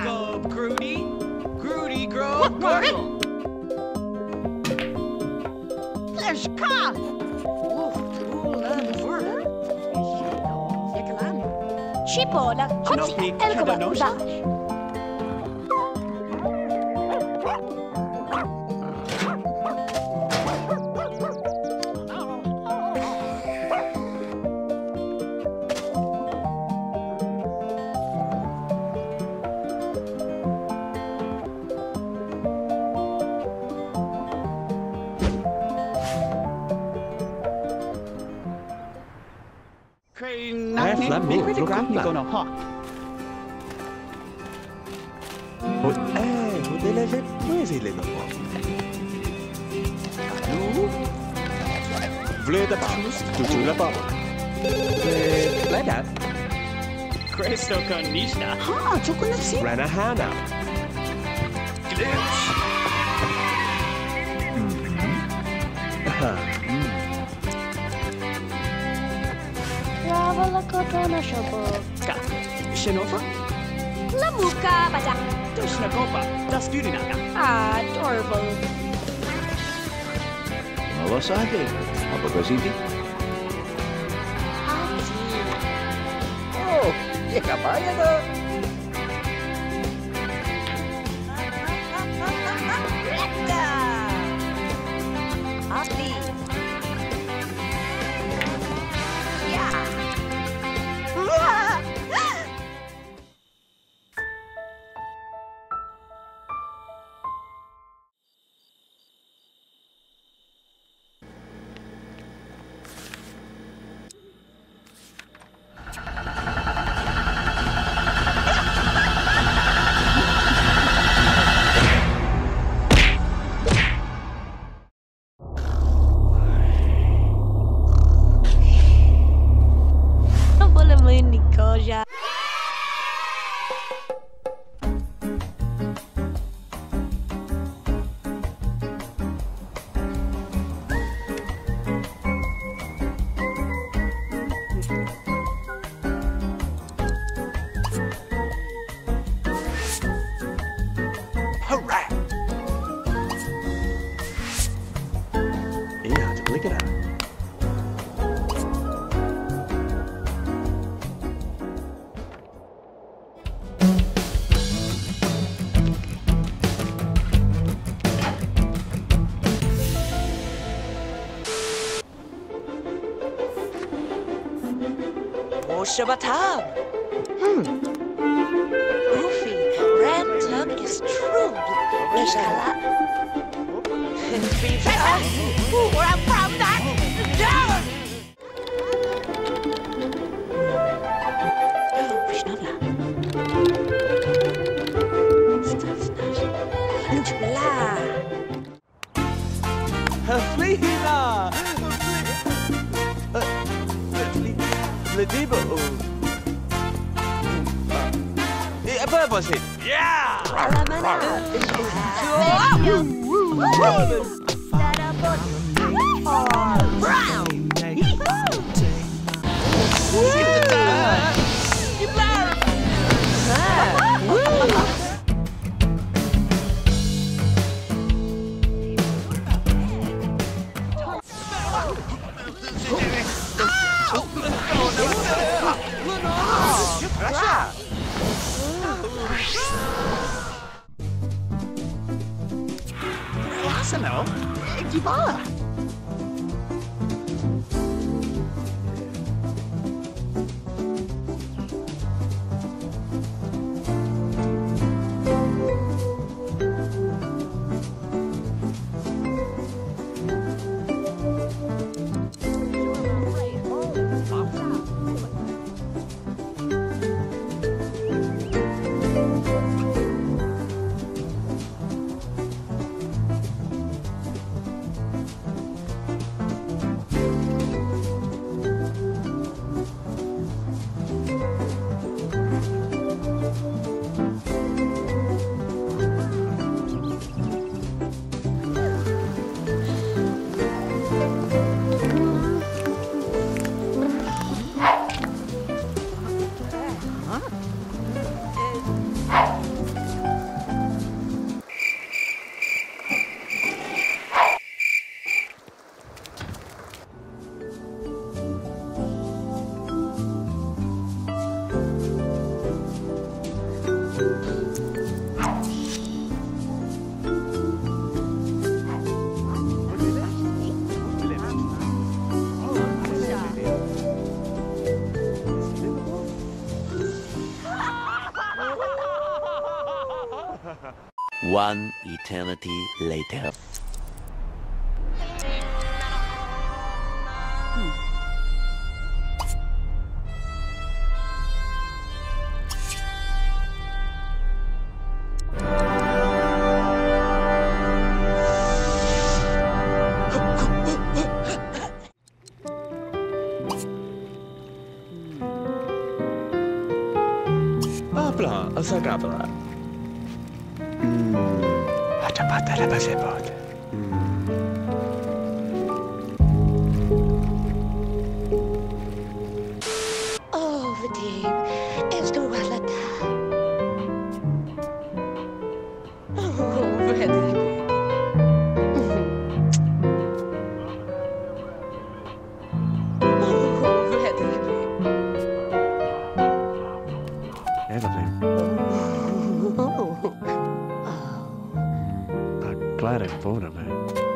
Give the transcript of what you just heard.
Go, Grudy. Grudy, grow, Gurgle. Fleshka. Cipolla, così, e il cobacusa. Questo con Nishna. Ah, chocolate. Ranahana. Glitch. Brava la cotona shabo. Ska. Shinofa. La mucca, baja. Doshna Gopa. Das Gudinaga. Adorable. Mawasade. Apa kasiti? Oh, ya kapaya na. Nicosia. Hooray! Iya, coba lagi dah. Shabbatab. Goofy, Ram Tug is true. Ishkala. Where I'm from, that. Down! Oh, Vishnala. Lujbala. Flina! Ladibo. Apa sih? Yeah! Alamana. Brown. Arsenal? Gimana? One eternity later. Apla, asa kapla. Hacapata la pasebot. Oh, Vadim, és tu alata. Oh, Vadim. Oh, Vadim. Evelyn, Oh. I'm glad I phoned him, man.